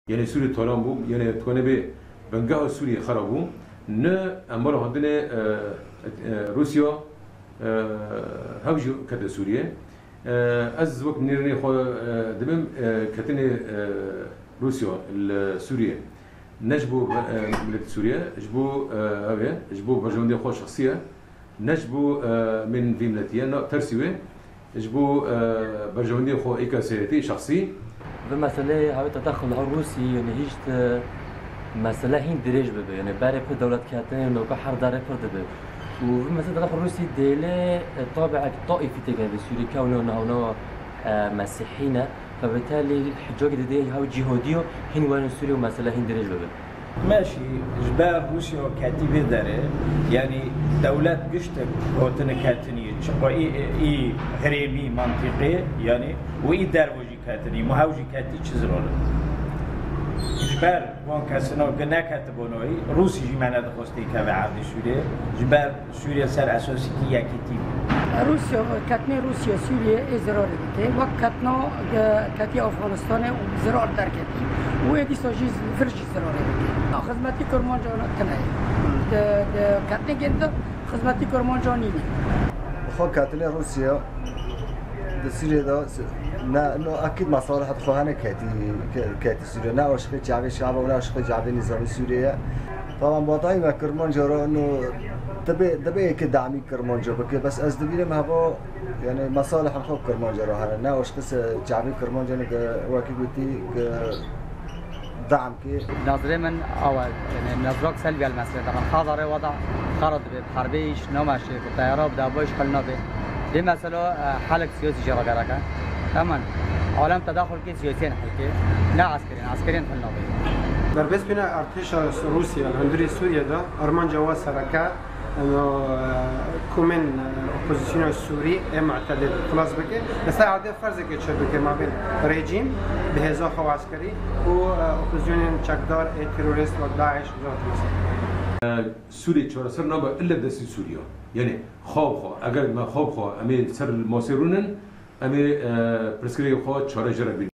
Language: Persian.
يعني سوريا طالان بو يعني تكون به بنجاه سوريا خرابو نه امال هندنه روسيا هاوجو كده سوريا از وقت نيرني خو دمم كتني روسيا سوريا نجبو ملك سوريا جبو هاوية جبو برجوندي خو شخصية نجبو من في ملتيا ترسيوه جبو برجوندي خو إيكاسيتي شخصي بمسألة هاوي تدخل الروسي يعني هيجت مسألة هين دريج ببه يعني باري في دولة كاتين وبحر داري فرد ببه ومثلا تدخل الروسي ديلي طابع طائفي تجاه بسوريا كونه نحن مسيحيين فبالتالي الحجاج دي هاو جهاديو هين وين سوريا ومسألة هين دريج ببه ماشي جبال روسيا كاتبة داره يعني دولات قشتك وطن كاتنية اي غريبي منطقي يعني واي دروجي كاتني مهاوجي كاتي چزرونه جبال وان كاسنو قنا كاتبونوي روسي جي معنا دخوستي كابع عبد سوريا جبال سوريا سر اساسي كي كتيب روسيا كاتني روسيا سوريا ازرار دكه وقت كاتنو كاتي افغانستان وزرار در كتي وادي سوجيز فرج زرار دكه خدمتي كرمان جانا تناي د كاتني جند خدمتي كرمان جاني خو كاتني روسيا سوريا دا نه اكيد مصالح خواهان كاتي سوريا نه عشق جعبه الشعب ولا عشق جعبه نظام سوريا طبعا باطاي ما كرمان جرا انه دبي كدعمي كرمان جرا بس از دبيرم هوا يعني مصالح الخوف كرمان جرا هذا نه عشق جعبه كرمان جرا واكي قلتي دعم كي نظري من اول يعني نظرك سلبي على المسألة طبعا خاضر وضع خرط بحربيش نماشي بالطياره بدابوش خلنا به دي مسألة حلق سياسي جرا جراكا تمام عالم تداخل كي سياسيين حكي لا عسكريين حلنا به در بس بنا ارتش روسيا الهندري سوريا دا ارمان جواز سركا انه كومن اوبوزيسيون السوري معتدل خلاص بك بس عاده فرض كي شبكه ما بين ريجيم بهزا خو عسكري و اوبوزيسيون چکدار تروریست و داعش سوريا چهارسر نابا الا دست سوريا يعني خواب اگر ما خواب امي سر الماسيرونن امي برسكري خو چهار جربي